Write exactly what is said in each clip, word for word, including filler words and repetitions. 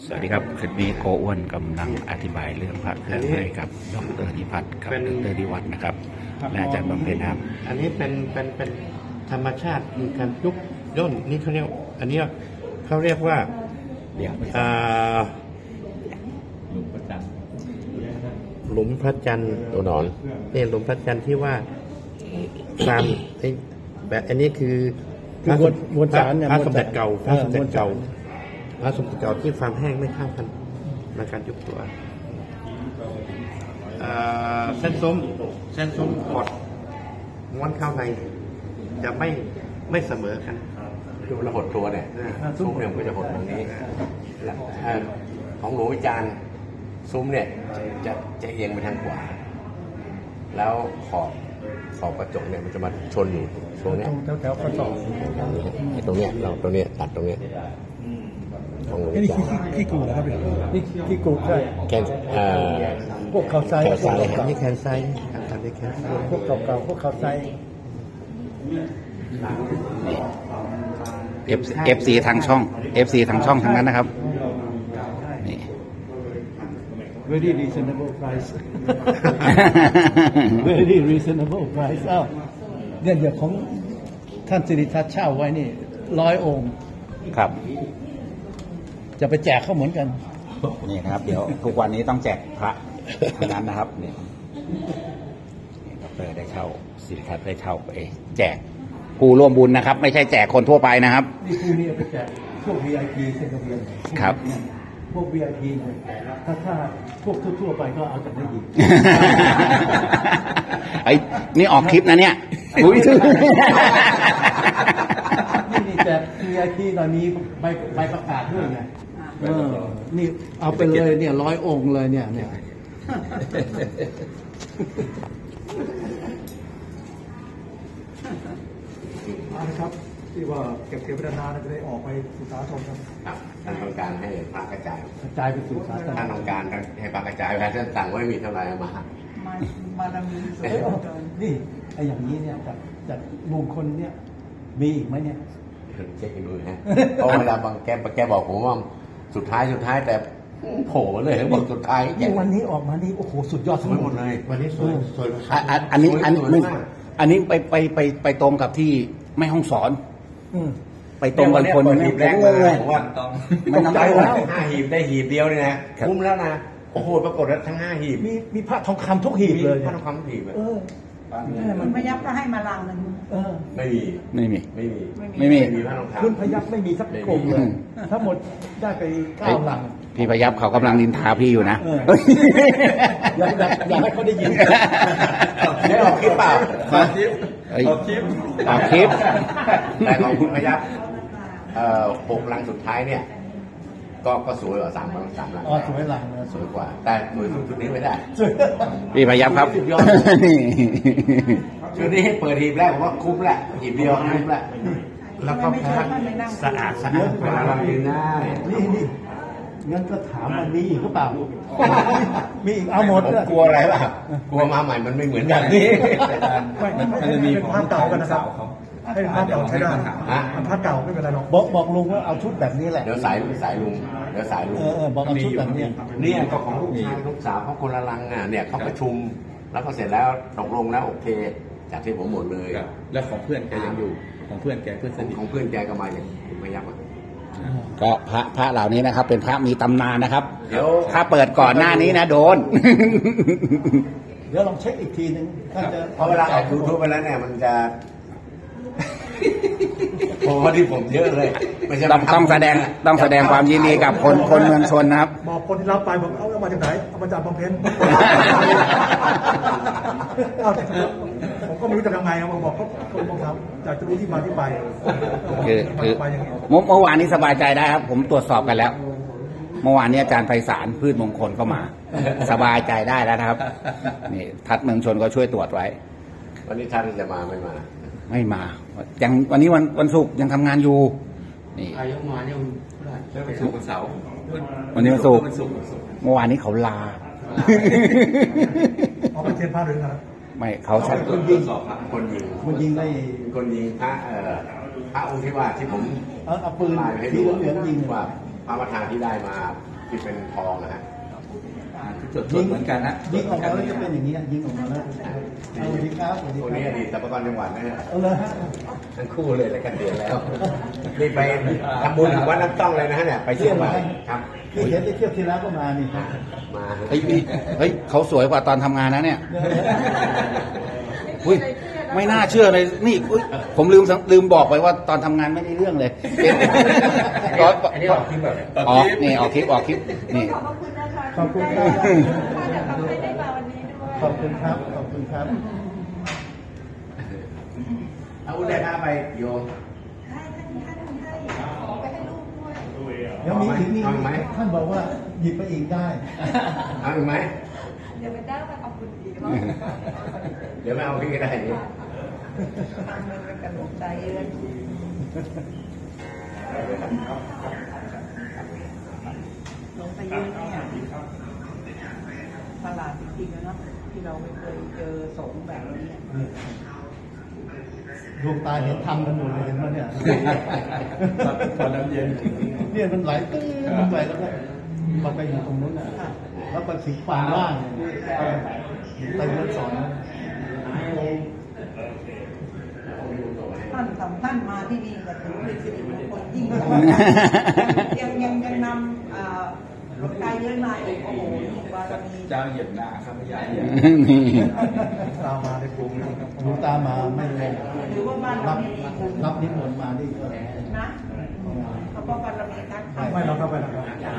สวัสดีครับคลิปนี้โกอ้วนกำลังอธิบายเรื่องพระเครื่องให้กับดรนิพัฒน์กับดรนิวัฒน์นะครับและอาจารย์บำเพ็ญครับอันนี้เป็นเป็นเป็นธรรมชาติมีการยุบย่นนี่เขาเรียกอันนี้เขาเรียกว่าเดี๋ยวหลุมพระจันทร์ตัวหนอนนี่หลุมพระจันทร์ที่ว่าความแบบอันนี้คือพระมวลสารพระสมเด็จเก่าพระสมเด็จเก่าพระสมเด็จเก่าที่ความแห้งไม่เท่ากันในการยุบตัวเส้นซุ้มเส้นซุ้มกดม้วนเข้าในจะไม่ไม่เสมอกันคือเราหดตัวเนี่ยซุ้มเนี่ยมันก็จะหดตรงนี้ของหลวงวิจารณ์ซุ้มเนี่ยจะจะเอียงไปทางขวาแล้วขอบขอบกระจกเนี่ยมันจะมาชนอยู่ตรงนี้แถวแถวข้อศอกตรงเนี้ยเราตรงเนี้ยตัดตรงเนี้ยของหลวงวิจารณ์ขี้กูนะครับนี่ขี้กูใช่แคนเอ่อพวกเขาไซแคนไซนี่แคนไซตัดได้แคนไซพวกเก่าๆพวกเขาไซเอฟเอฟซีทางช่องเอฟซีทางช่องทั้งนั้นนะครับนี่ very reasonable price very reasonable price อ้าวเนี่ยเดี๋ยวของท่านสิริทัศน์เช่าไว้นี่ร้อยองค์ครับจะไปแจกเขาเหมือนกันนี่นะครับเดี๋ยวทุกวันนี้ต้องแจกพระทั้งนั้นนะครับนี่ดรได้เข้าสิริทัศน์ได้เข้าไปแจกผู้ร่วมบุญนะครับไม่ใช่แจกคนทั่วไปนะครับนี่ผู้นี้ไปแจกพวก วี ไอ พี เซ็นทรัลเวียนครับพวก วี ไอ พี ถ้าถ้าพวกทั่วๆไปก็เอาจากได้ดีไอ้นี่ออกคลิปนะเนี่ยอุ้ยนี่นี่แจก วี ไอ พี ตอนนี้ใบใบประกาศด้วยไงเออนี่เอาไปเลยเนี่ยร้อยองค์เลยเนี่ยเนี่ยนะครับที่ว่าเก็บเก็บพัฒนาจะได้ออกไปสู่สาธารณชนครับท่านต้องการให้พระกระจายกระจายไปสู่สาธารณชนท่านต้องการให้พระกระจายไปท่านสั่งไว้มีเท่าไหร่มามาดามีนี่ไอ้อย่างนี้เนี่ยจากจากมงคลเนี่ยมีอีกไหมเนี่ยเช็คดูฮะเพราะเวลาบางแกแกบอกผมว่าสุดท้ายสุดท้ายแต่โผล่เลยบอกสุดท้ายอย่างวันนี้ออกมานี่โอ้โหสุดยอดสวยหมดเลยวันนี้สวยสวยอันนี้อันนี้อันนี้ไปไปไปไปตรงกับที่แม่ห้องสอนไปตรงกันคนหีบแรกเลยว่าไม่ต้องได้แล้วห้าหีบได้หีบเดียวเลยนะคุ้มแล้วนะโอ้โหปรากฏว่าทั้งห้าหีบมีมีพระทองคำทุกหีบเลยพระทองคำทุกหีบเออมันพยับก็ให้มาลังหนึ่งไม่มีไม่มีไม่มีไม่มีพระทองคำคุณพยับไม่มีสักกลุ่มเลยทั้งหมดได้ไปเก้าลังพี่พยับเขากำลังนินทาพี่อยู่นะอยากอยากให้เขาได้ยินได้ออกคลิปเปล่าออกคลิปออกคลิปออกคลิปแต่ของคุณพยับหกลังสุดท้ายเนี่ยก็ก็สวยกว่าสามลังสามลังอ๋อสวยลังสวยกว่าแต่สวยชุดนี้ไม่ได้พี่พยับครับชุดนี้ให้เปิดหีบแรกผมว่าคุ้มแหละหีบเดียวคุ้มแหละแล้วก็พระสะอาดสะอาดเวลาเรายืนได้นี่นี่งั้นก็ถามมันมีอีกหรือเปล่ามีอีกเอาหมดกลัวอะไรล่ะกลัวมาใหม่มันไม่เหมือนกันนี่ไม่มันจะมีภาพเก่ากันนะครับให้ภาพเก่าใช้ได้ภาพเก่าไม่เป็นไรหรอกบอกบอกลุงว่าเอาชุดแบบนี้แหละเดี๋ยวสายสายลุงเดี๋ยวสายลุงเออบอกเอาชุดแบบนี้เนี่ยก็ของลูกชายลูกสาวเขาคนละลังอ่ะเนี่ยเขาประชุมแล้วก็เสร็จแล้วตกลงแล้วโอเคจากที่ผมหมดเลยแล้วของเพื่อนแกยังอยู่ของเพื่อนแกเพื่อนสนิทของเพื่อนแกก็มาอย่างพยับก็พระพระเหล่านี้นะครับเป็นพระมีตำนานนะครับเดี๋ยวถ้าเปิดก่อนหน้านี้นะโดนเดี๋ยวลองเช็คอีกทีนึงถ้าจะพอเวลาออกยูทูบไปแล้วเนี่ยมันจะโอ้ที่ผมเยอะเลยต้องต้องแสดงต้องแสดงความยินดีกับคนคนเมืองชนนะครับบอกคนที่รับไปบอกเอามาจากไหนเอามาจากบางเพนผมก็ไม่รู้จะทำไงผมบอกเขาคนบางคำอยากจะรู้ที่มาที่ไปคือคือเมื่อวานนี้สบายใจได้ครับผมตรวจสอบกันแล้วเมื่อวานนี้อาจารย์ไพศาลพืชมงคลก็มาสบายใจได้แล้วนะครับนี่ทัดเมืองชนก็ช่วยตรวจไว้วันนี้ท่านจะมาไม่มาไม่มายังวันนี้วันวันศุกร์ยังทำงานอยู่นี่อายุมาเนี่ยวันศุกร์วันเสาร์วันนี้วันศุกร์เมื่อวานนี้เขาลาเขาเป็นเทียนพระหรือครับไม่เขาใช้คนยิงคนยิงคนยิงได้คนยิงพระเอ่อพระองค์ที่ว่าที่ผมเอาปืนให้ดูเหลืองยิงว่าพระประธานที่ได้มาที่เป็นทองนะฮะสดๆเหมือนกันนะยิงออกมาแล้วจะเป็นอย่างนี้ยิงออกมาแล้วสวัสดีครับสวัสดีคนคนี้อรับดีตสรรพากรจังหวัดนะฮะเอาเลยฮะทั้งคู่เลยรายการเดียวแล้วนี่ไปทำบุญถึงวัดน้ำต้องเลยนะฮะเนี่ยไปเที่ยวมาครับที่เห็นที่เที่ยวที่แล้วก็มานี่มาเฮ้ยพี่เฮ้ยเขาสวยกว่าตอนทำงานนะเนี่ยอุ้ยไม่น่าเชื่อเลยนี่อุ๊ยผมลืมลืมบอกไปว่าตอนทำงานไม่ได้เรื่องเลยตอนอันนี้ออกคลิปแบบอ๋อนี่ออกคลิปออกคลิปนี่ขอบพระคุณนะคะขอบคุณครับที่ได้ทำให้ได้มาวันนี้ด้วยขอบคุณครับขอบคุณครับเอาอุดได้หน้าไปโยมให้ท่านท่านให้ขอไปให้ลูกด้วยแล้วมีถึงมีเอาไหมท่านบอกว่าหยิบไปอีกได้เอาอีกไหมเดี๋ยวไปได้มาขอบคุณอีกรอบเดี๋ยวไม่เอาพี่ก็ได้นี่ทำมันเป็นกระดูกใจเลยลงไปเยอะเนี่ยตลาดจริงๆนะเนาะที่เราไม่เคยเจอสงแบบนี้ดวงตาเห็นทำกันหมดเลยเห็นไหมเนี่ยตอนน้ำเย็นเนี่ยมันไหลตึ้งมันไหลแล้วก็มันไปอยู่ตรงนู้นนะแล้วไปสีฟ้าล่างเต็มนั้นสอนท่านสำท่านมาที่นี่ก็ถือเป็นสิริมงคลยิ่งกว่ายังยังยังนำลูกตาเยอะมาอีกโอ้โหบารมีเจ้าเหยียบหน้าข้าพเจ้าเหยียบนี่ตามมาในกรุงหลวงตามาไม่เลยหรือว่าบ้านเรารับไม่มีบุญรับนิมนต์มานี่ก็นะเขาก็บารมีนักไม่เราเข้าไปแล้ว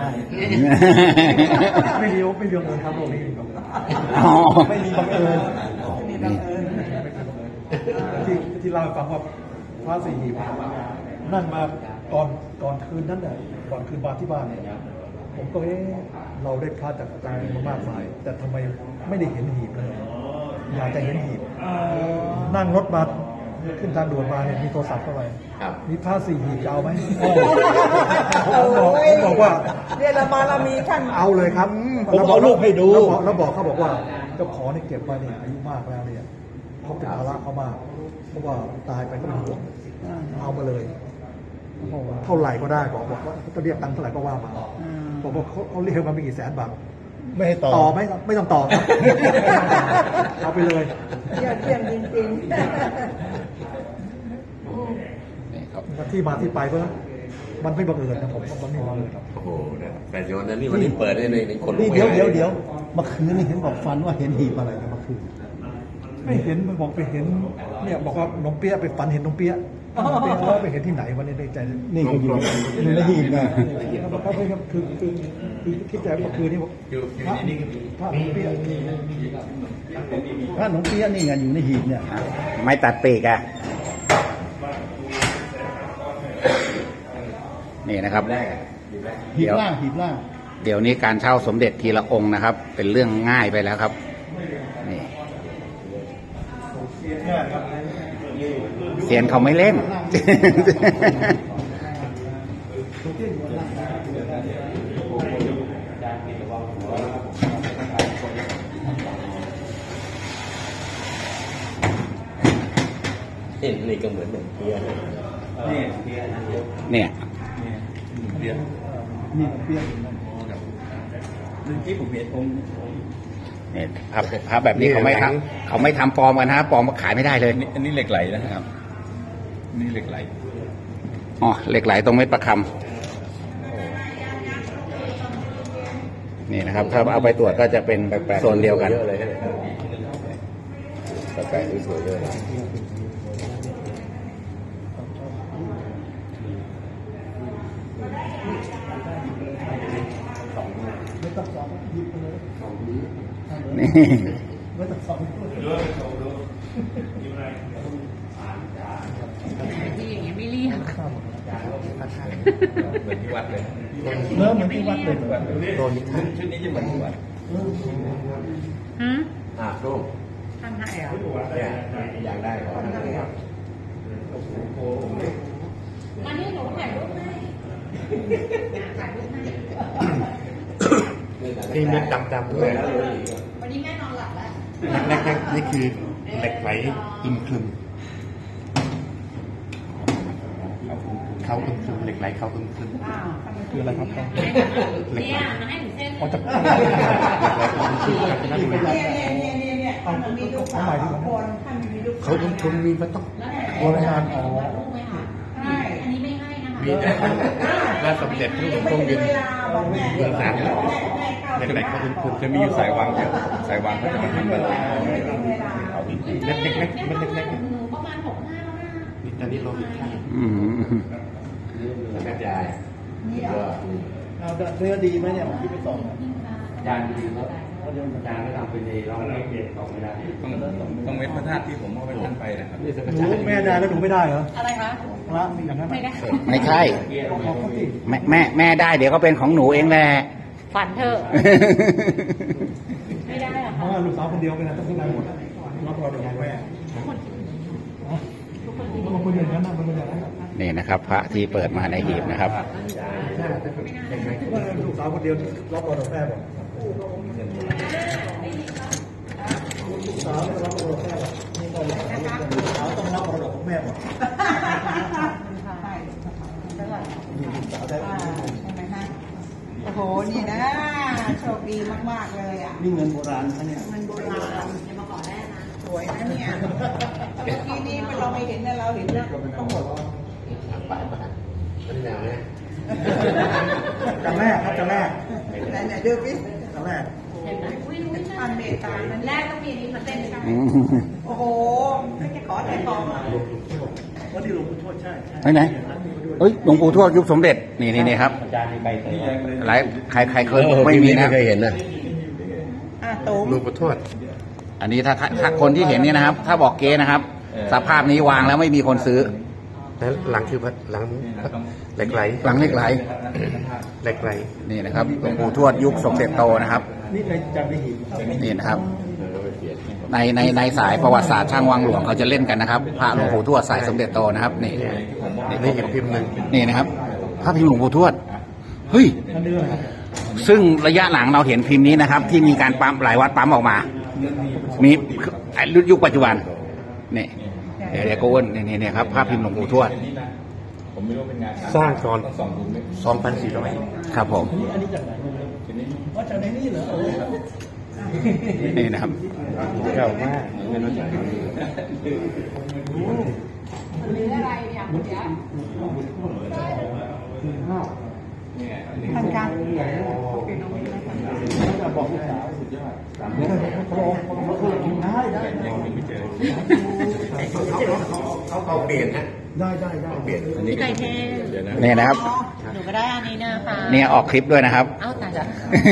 ไม่ดีไม่ดีเงินครับโลกนี้อ๋อไม่มีบังเอิญมีบังเอิญที่ที่เล่าให้ฟังว่าพระสี่หีบนั่นมาก่อนก่อนคืนนั้นเนี่ยก่อนคืนบานที่บ้านเนี่ยผมก็เอ๊ะเราได้พระจากอาจารย์มามากมาย แต่ทำไมไม่ได้เห็นหีบเลยอยากจะเห็นหีบนั่งรถมาขึ้นทางด่วนมาเนี่ยมีโทรศัพท์เข้าไปครับมีพระสี่หีบจะเอาไหมผมบอกผมบอกว่าเรียนบารมีท่านเอาเลยครับผมเอารูปให้ดูแล้วบอกแล้วบอกเขาบอกว่าเจ้าของเนี่ยเก็บไว้เนี่ยอายุมากแล้วเนี่ยเขาเป็นภาระเขามากเพราะว่าตายไปก็เป็นห่วงเอามาเลยเท่าไหร่ก็ได้บอกบอกว่าจะเรียกตังค์เท่าไหร่ก็ว่ามาบอกว่าเขาเขาเรียกมาไม่กี่แสนบาทไม่ให้ต่อต่อไหมไม่ต้องต่อครับเอาไปเลยยอดเยี่ยมจริงนี่ครับที่มาที่ไปก็มันไม่บังเอิญนะผมว่ามันไม่บังเอิญครับโอ้โหเนี่ยแปดโยนนะนี่วันนี้เปิดให้ในในคนนี่เดี๋ยวเดี๋ยวเดี๋ยวเมื่อคืนนี่เห็นบอกฟันว่าเห็นหีบอะไรกันเมื่อคืนไม่เห็นมันบอกไปเห็นเนี่ยบอกว่าน้องเปี้ยไปฝันเห็นน้องเปี้ยน้องเปี้ยเขาไปเห็นที่ไหนวันนี้ในใจนี่ก็อยู่อยู่ในหีบนะเขาไปคือคือคือคิดใจเมื่อคืนนี้บอกอยู่อยู่ในนี้ก็มีพระน้องเปี้ยพระหลวงเปี้ยนี่ไงอยู่ในหีบเนี่ยไม่ตัดปีกอะนี่นะครับแรกอะหีบแรกหีบล่างหีบล่างเดี๋ยวนี้การเช่าสมเด็จทีละองค์นะครับ เป็นเรื่องง่ายไปแล้วครับนี่เสียนเขาไม่เล่นนี่นี่ก็เหมือนหนุ่มเปี้ยเลยนี่เพียนะเนี่ยเพียนี่เปี้ยเมื่อกี้ผมเห็นองค์เนี่ยภาพภาพแบบนี้เขาไม่ทำเขาไม่ทำปลอมกันนะปลอมขายไม่ได้เลยอันนี้อันนี้เหล็กไหลนะครับนี่เหล็กไหลอ๋อเหล็กไหลตรงเม็ดประคำนี่นะครับ ถ้าเอาไปตรวจก็จะเป็นแปลกๆโซนเดียวกันเยอะเลยนะแปลกๆสวยๆเลยไม่ต้องสองหีบไปเลยนี่ไม่ต้องสองที่อย่างเงี้ยไม่เรียกเหมือนที่วัดเลยเริ่มเหมือนที่วัดเลยโดนชุดนี้จะเหมือนที่วัดฮะอ่ะลูกท่านให้เหรอเนี่ยอยากได้ขอมานี่หนูถ่ายรูปให้ถ่ายรูปให้นี่เม็ดดำๆด้วยวันนี้แม่นอนหลับแล้วแรกๆนี่คือเหล็กไหลอินคลึมเขาอึมครึมเหล็กไหลเขาอึมครึมอ้าวคืออะไรครับเนี่ยมาให้ถึงเส้นอ๋อจะเหล็กไหลเขาอึมครึมกาญจนบุรีเนี่ยเนี่ยเนี่ยเนี่ยเนี่ยท่านมีลูกสาวสองคนท่านมีลูกเขาอึมครึมมีมันต้องโบราณอ๋อลูกไหมคะใช่อันนี้ไม่ให้นะคะมีแต่พระสมเด็จพระทรงยืนเวลาบอกแม่เบื้องหลังแม่เหล็กไหลเขาอึมครึมจะมีอยู่สายวางเดียวสายวางเขาจะมาทำอะไรเล็กเล็กเล็กเม็ดเล็กเล็กหนูประมาณหกห้าแล้วนะนี่ตอนนี้โลหิตข้างอืมกระจายนี่ก็เอาเนื้อดีไหมเนี่ยผมคิดไปสองจานดีครับจานก็ทำเป็นในร้องเรียนสองไม่ได้ต้องต้องเว้นพระธาตุที่ผมเอาไปท่านไปนะครับนี่สกัดหนูแม่ได้แล้วหนูไม่ได้เหรออะไรคะพระมีอย่างนั้นไม่ได้ไม่ใช่ของเขาที่แม่แม่แม่ได้เดี๋ยวก็เป็นของหนูเองแหละฝันเถอะ ไม่ได้หรอเพคะราะว่าลูกสาวคนเดียวเป็นอะไรต้องขึ้นมาหมดรับเราเดี๋ยวแม่บางคนอย่างนั้นนะบางคนอย่างนั้นนี่นะครับ พระที่เปิดมาในหีบนะครับว่าลูกสาวคนเดียวรับเราเดี๋ยวแม่หมดลูกสาวรับเราเดี๋ยวแม่หมดนี่ก็ลูกสาวต้องรับเราเดี๋ยวแม่หมดใช่เท่าไหร่นี่ลูกสาวได้อ่าใช่ไหมฮะโอ้โหนี่นะโชคดีมากๆเลยอ่ะนี่เงินโบราณนะเนี่ยเงินโบราณจะมาขอแรกนะสวยนะเนี่ยเมื่อกี้นี้เราไม่เห็นนะเราเห็นแล้วต้องหมดปลายปลายมันแนวเนี่ยจำแม่ครับจำแม่ไหนไหนดูพี่จำแม่เห็นไหมอุ้ยรู้ท่านเมตตามันแรกต้องมีนี้มาเต้นกันอืมโอ้โหไม่จะขอแต่ทองอ่ะวันที่หลวงปู่ทวดใช่ไหนไหนเอ้ยหลวงปู่ทวดยุคสมเด็จนี่นี่นี่ครับจานมีใบเตยหลายใครใครเคยไม่มีนะเคยเห็นนะอ่ะตุ้มหลวงปู่ทวดอันนี้ถ้าถ้าถ้าคนที่เห็นนี่นะครับ ถ้าบอกเก๊นะครับ สภาพนี้วางแล้วไม่มีคนซื้อแล้วหลังคือพระหลังเหล็กไหลหลังเหล็กไหลเหล็กไหลนี่นะครับหลวงปู่ทวดยุคสมเด็จโตนะครับนี่ในจำได้หินนี่นะครับ ในในในสายประวัติศาสตร์ช่างวังหลวงเขาจะเล่นกันนะครับพระหลวงปู่ทวดสายสมเด็จโตนะครับนี่นี่อีกพิมพ์หนึ่งนี่นะครับพระพิมพ์หลวงปู่ทวดเฮ้ยท่านเนื้อครับซึ่งระยะหลังเราเห็นพิมพ์นี้นะครับ ที่มีการปั๊มหลายวัดปั๊มออกมา มีไอ้รุ่นยุคปัจจุบันนี่เดี๋ยวเดี๋ยวโกวนนี่นี่นี่ครับภาพพิมพ์หลวงปู่ทวดผมไม่รู้เป็นงานสร้างก่อนสองผมไม่สองพันสี่ร้อยครับผมอันนี้จากไหนว่าจากในนี่เหรอนี่นะครับเก่ามากเงินมาจากหรืออะไรเนี่ยเดี๋ยวท่านการจะบอกลูกสาวสุดยอดเขาบอกเขาเคยกินได้ได้ยังไม่เจอเขาเขาเปลี่ยนนะได้ได้ได้เปลี่ยนอันนี้ไก่เทเดี๋ยวนะนี่นะครับหนูก็ได้อันนี้นะคะเนี่ยออกคลิปด้วยนะครับเอ้าตายแล้ว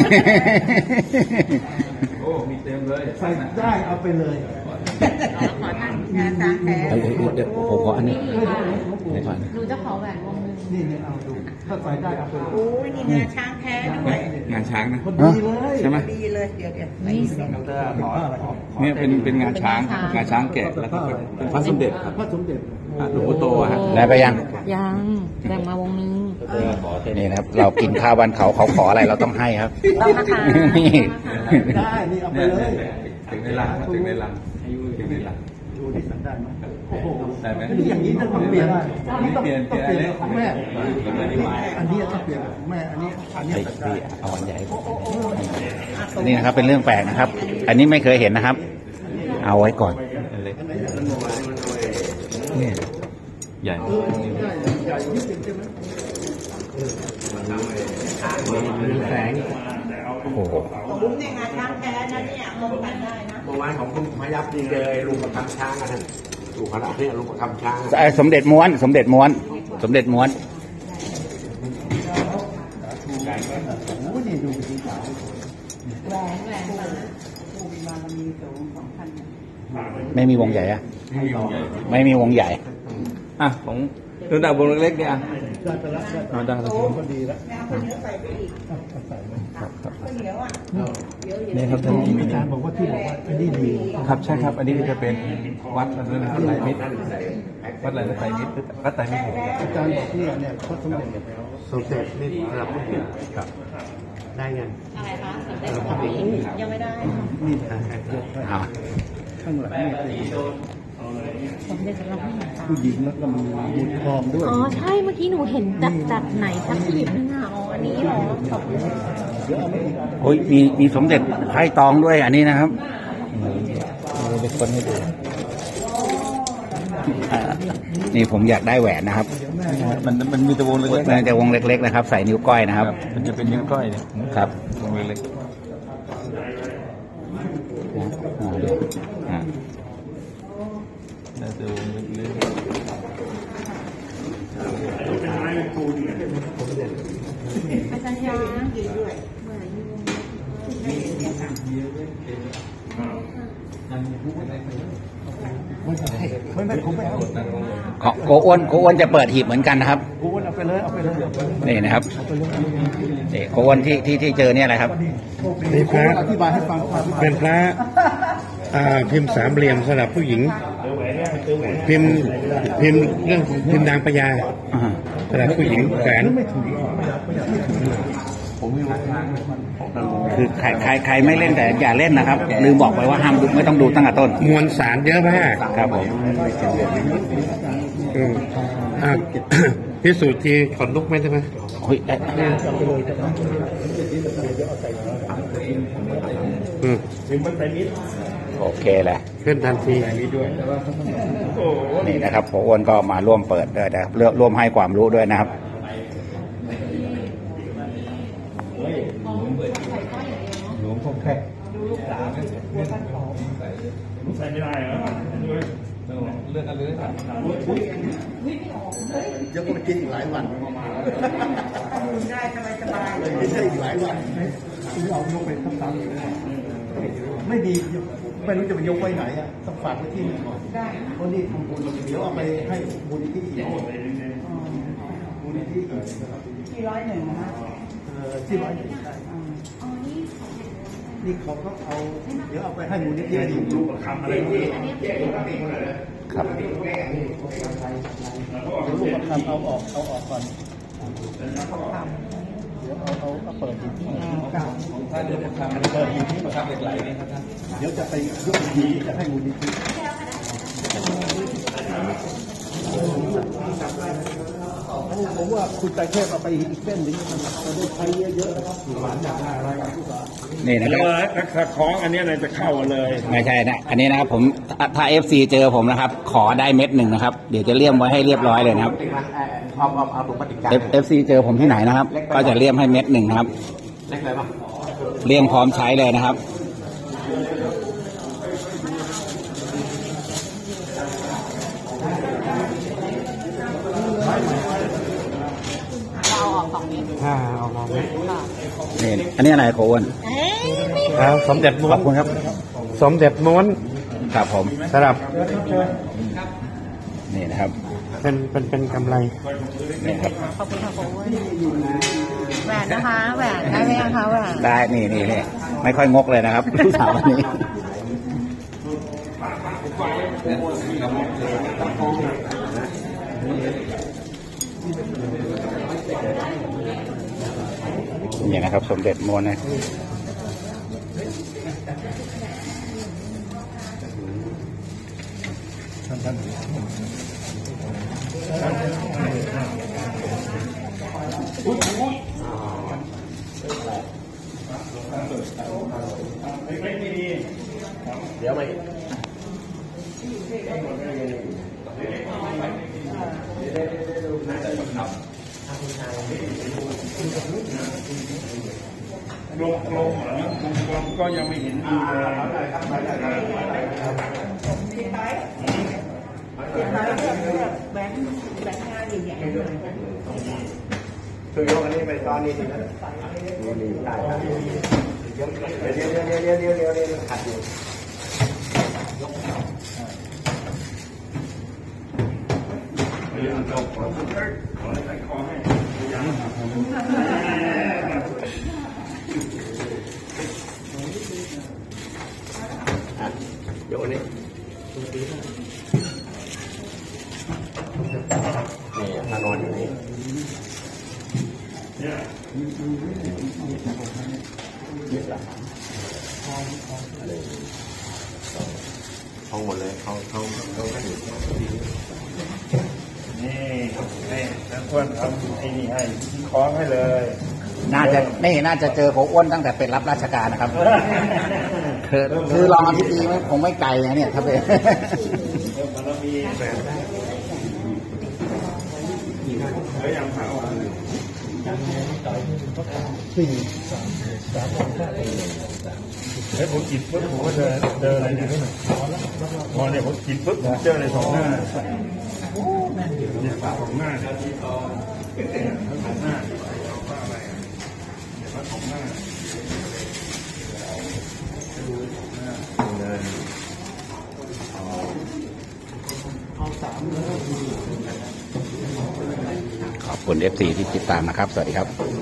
โอ้มีเต็มเลยใส่ได้เอาไปเลยขอท่านงานสร้างแท้เอ้ยเอ้ยเดี๋ยวผมขออันนี้หนูจะขอแหวนวงหนึงนี่เนี่ยเอาดูถ้าใส่ได้เอาไปเลยโอ้ยนี่งานช้างแท้ด้วยงานช้างนะพอดีเลยใช่ไหมดีเลยเดี๋ยวเดี๋ยวไหนสิเนี่ยเป็นเป็นงานช้างงานช้างแกะแล้วก็เป็นพระสมเด็จครับพระสมเด็จพระหลวงปู่โตฮะได้ไปยังยังแบ่งมาวงนึงนี่นะครับ เรากินข้าววันเขาเขาขออะไรเราต้องให้ครับต้องนะคะนี่ได้นี่เอาไปเนี่ยเลยถึงในรังถึงในรังถึงในรังดูที่สั่งได้ไหมโอ้โหได้ไหมอันนี้อย่างนี้ต้องเปลี่ยนอันนี้ต้องเปลี่ยนต้องเปเปลี่ลี่ยยนนของแม่ อันนี้ต้องเปลี่ยนของแม่ อันนี้อันนี้ไอ้สั่งได้พี่เอาอันใหญ่นี่นะครับเป็นเรื่องแปลกนะครับ อันนี้ไม่เคยเห็นนะครับ เอาไว้ก่อนนี่ใหญ่แสงโอ้โหตุ้มเนี่ยงานช้างแท้นะเนี่ยมองกันได้นะเมื่อวานของคุณพยับดีเลยลุงประคำช้างนะท่านลุงขนาดนี้ลุงประคำช้างไอ้สมเด็จม้วน สมเด็จม้วน สมเด็จม้วนโอ้นี่ดูสีขาวแหวนแหวนมาผู้มีบารมีสูงสองพันไม่มีวงใหญ่อะไม่มีวงใหญ่ไม่มีวงใหญ่อ่ะของตัวดาววงเล็กๆเนี่ยได้ไปแล้วได้เอาได้แล้วก็ดีแล้วแล้วคนเยอะใส่ไปอีกใส่ไหมก็เหนียวอ่ะเยอะนี่ครับที่อาจารย์บอกว่าที่บอกว่าอันนี้ดีครับใช่ครับ อันนี้จะเป็นวัดอะไรนะวัดไตรมิตรวัดอะไรนะไตรมิตรวัดไตรมิตรอาจารย์บอกเนี่ยเนี่ยพระสมเด็จสมเด็จนี่ระดับผู้ใหญ่ครับได้ยังอะไรคะสำเร็จแล้วยังไม่ได้นี่อ่าเอาข้างหลังนี่สมเด็จพระพุทธเจ้าผู้หญิงแล้วก็มีบุญทองด้วยอ๋อใช่เมื่อกี้หนูเห็นจากจากไหนสักหยิบนึงอ่ะอ๋ออันนี้เหรอขอบคุณโอ้ยมีมีสมเด็จไพ่ตองด้วยอันนี้นะครับเราเป็นคนให้ดูอ่านี่ผมอยากได้แหวนนะครับมันมันมีแตะวงเล็กๆมันจะวงเล็กๆนะครับ ใส่นิ้วก้อยนะครับมันจะเป็นนิ้วก้อยเนี่ยครับวงเล็กอ่าๆน่าจะวงเล็กอาจารย์ยาไม่ไม่ผมไม่เอาขอโกอ้วนโกอ้วนจะเปิดหีบเหมือนกันนะครับกูเอาไปเลยเอาไปเลยนี่นะครับนี่โกอ้วนที่ที่ที่เจอเนี่ยอะไรครับนี่พระอธิบายให้ฟังครับเป็นพระอ่าพิมพ์สามเหลี่ยมสำหรับผู้หญิง พิมพ์พิมพ์เรื่องพิมพ์นางพญาอ่าสำหรับผู้หญิงแขวนคือใครใครใครไม่เล่นแต่อย่าเล่นนะครับลืมบอกไปว่าห้ามดูไม่ต้องดูตั้งแต่ต้นมวลสารเยอะมากครับผมอืมอ่า พิสูจน์ทีขนลุกไหมใช่ไหมโอ้ยเอ๊ะอืมโอเคแหละขึ้นทันทีนี่นะครับโกอ้วนก็มาร่วมเปิดด้วยนะครับร่วมร่วมให้ความรู้ด้วยนะครับๆหลวงพ่อแพทย์ใส่ไม่ได้เหรอเลือกอะไรได้เดี๋ยวก็ไปกินอีกหลายวันได้สบายสบายเลยกินได้อีกหลายวันที่เอายกไปทั้งสามไม่มีไม่รู้จะไปยกไว้ไหนอ่ะต้องฝากไว้ที่นี่ก่อนได้เพราะนี่ทำบุญเดี๋ยวเอาไปให้บุญที่อีกบุญที่อีกที่ร้อยหนึ่งนะฮะเอ่อที่ร้อยหนึ่งใช่นี่เขาก็เอาเดี๋ยวเอาไปให้มูลนิธิดีดูคำอะไรที่ครับเดี๋ยวลูกประคำเอาออกเอาออกก่อนเดี๋ยวเอาเอาเอาเปิดอีกทีเก้าถ้าเดี๋ยวจะทำเปิดอีกที่ประทับเหล็กไหลนี่ครับท่านเดี๋ยวจะไปยกอีกทีจะให้มูลนิธิผมว่าคุณใจเทพเอาไปอีกเส้นหนึ่งมันจะได้ใช้เยอะๆนะครับหวานอยากได้อะไรกันทุกอย่างนี่นะคแล้รัวบถ้าคล้องอันเนี้ยน่าจะเข้ากันเลยไม่ใช่นะอันนี้นะครับผมถ้าเอฟซีเจอผมนะครับ ขอได้เม็ดหนึ่งนะครับเดี๋ยวจะเลี่ยมไว้ให้เรียบร้อยเลยนะครับเอาเอาเอาถุงพลาสติกกันเอฟซีเจอผมที่ไหนนะครับ ก็จะเลี่ยมให้เม็ดหนึ่งนะครับเล็กเลยป่ะเลี่ยมพร้อมใช้เลยนะครับเราออกสองเม็ดอ่าเอาลองไหมนี่อันนี้อะไรโคอ้วนเอ๊ะอ่าสมเด็จม้วขนอบคุณครับสมเด็จม้วนครับผมสำหรับนี่นะครับเป็นเป็นเป็นกำไรนี่ครับขอบคุณค่ะโค้ชแหวนนะคะแหวนได้ไหมยังคะแหวนได้นี่นี่นี่ไม่ค่อยงกเลยนะครับลูกสาววันนี้นี่นะครับ สมเด็จม้วนนะเดี๋ยวไปลงลงเหรอลงก็ยังไม่เห็นดูเลยที่ท้ายที่ท้ายเลือกเลือกแบงค์แบงค์งานใหญ่ๆเลยช่วยยกอันนี้ไปตอนนี้ทีนะนี่นี่ได้ครับเดี๋ยวเดี๋ยวเดี๋ยวเดี๋ยวเดี๋ยวเดี๋ยวเดี๋ยวขัดอยู่ยกอันนี้นี่มานอนอยู่นี่พองหมดเลยเขาเขาเขาถือนี่ให้นักอ้วนทำไอ้นี่ให้ที่คล้องให้เลยน่าจะนี่น่าจะเจอของอ้วนตั้งแต่เป็นรับราชการนะครับ คือคือรองอธิบดีมันคงไม่ไกลนะเนี่ยถ้าเป็นมันมีแบบแล้วยังเผาสี่สามสามห้าเฮ้ยผมกินปุ๊บผมก็เจอเจออะไรเนี่ยพอเนี่ยผมกินปุ๊บผมเจออะไรสองหน้าเนี่ยสองหน้าเนี่ยสองหน้าสองหน้าขอบคุณ เอฟ ซี ที่ติดตามนะครับ สวัสดีครับ